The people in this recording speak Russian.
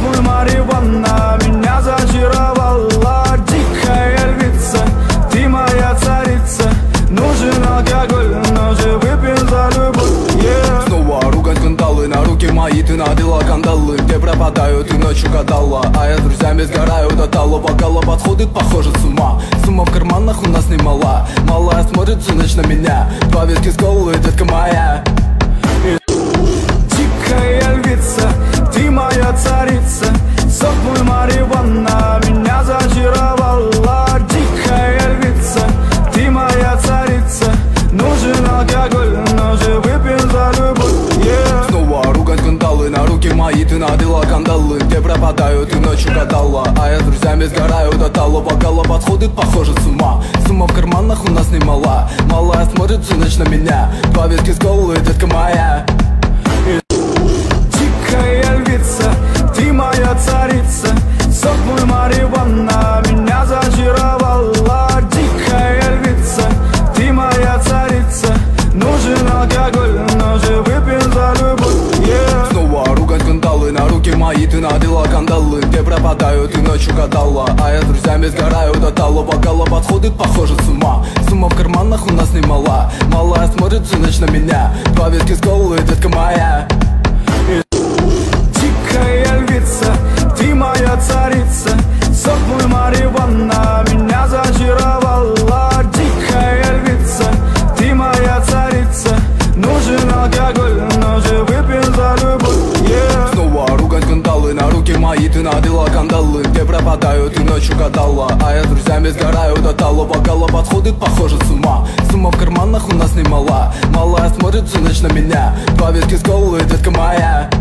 мой марихуана меня зачаровала. Дикая львица, ты моя царица. Нужен алкоголь, но же выпьем за любовь, yeah. Снова ругань скандалы, на руки мои ты надела кандалы. Где пропадаю, ты ночью гадала, а я с друзьями сгораю до тала. Бокала подходит, похоже, с ума. Сумма в карманах у нас немала. Малая смотрит всю ночь на меня. Два виски с колой, детка моя. Дикая львица, ты моя царица. Сок мой марихуана меня зачаровала. Дикая львица, ты моя царица. Нужен алкоголь, но же выпьем за любовь, yeah. Снова ругань скандалы, на руки мои ты надела кандалы. Где пропадаю, ты ночью гадала, а я с друзьями сгораю до тала. Бокала подходит, похоже, с ума. Сумма в карманах у нас немала. Малая смотрит всю ночь на меня. Два виски с колой, детка моя. Дикая львица, ты моя царица. Сок мой марихуана меня зачаровала. Дикая львица, ты моя царица. Нужен алкоголь, но же выпьем за любовь, yeah. Снова ругань скандалы, на руки мои ты надела кандалы. Где пропадаю, ты ночью гадала, а я с друзьями сгораю до тала. Бокала подходит, похоже, с ума. Сумма в карманах у нас немала. Малая смотрит всю ночь на меня. Два виски с колой, детка моя. Дикая львица, ты моя царица. Сок мой марихуана меня зачаровала. Дикая львица, ты моя царица. Нужен алкоголь, но же выпьем за любовь, yeah. Снова ругань скандалы, на руки мои ты надела кандалы. Где пропадаю, ты ночью гадала, а я с друзьями сгораю до тала. Бокала подходит, похоже, с ума. Сумма в карманах у нас немала. Малая смотрит всю ночь на меня. Два виски с колой, детка моя.